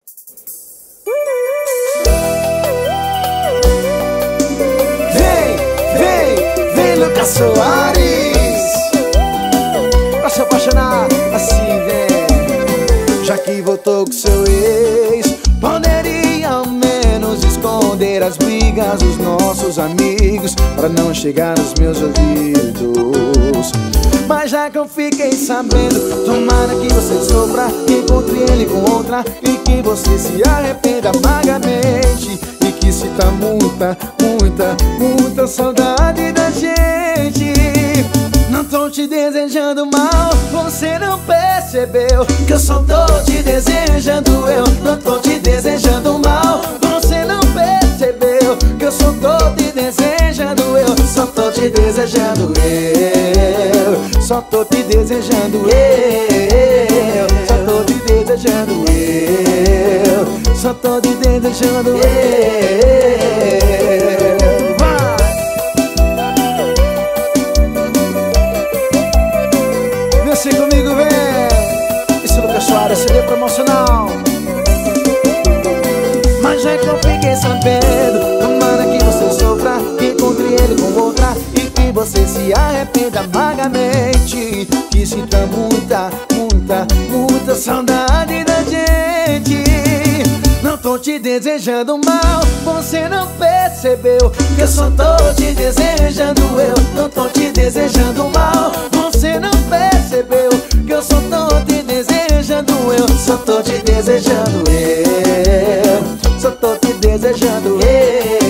Vem, Lucas Soares, pra se apaixonar assim, vem. Já que voltou com seu ex, poderia ao menos esconder as brigas dos nossos amigos, pra não chegar nos meus ouvidos. Mas já que eu fiquei sabendo, tomara que você sofra, que encontre ele com outra e que você se arrependa amargamente, e que sinta muita, muita, muita saudade da gente. Não tô te desejando mal, você não percebeu que eu só tô te desejando eu. Não tô te desejando mal, você não percebeu que eu só tô te desejando eu. Só tô te desejando eu, só tô te desejando eu, só tô te desejando eu, só tô te desejando eu. Vem assim comigo, vem. Esse é Lucas Soares, CD promocional. Mas já que eu fiquei sabendo, tomara que você sofra, que encontre ele com outra e que você se arrependa amargamente, que sinta muita, muita, muita saudade da gente. Não tô te desejando mal, você não percebeu que eu só tô te desejando eu. Não tô te desejando mal, você não percebeu que eu só tô te desejando eu. Só tô te desejando eu, só tô te desejando eu,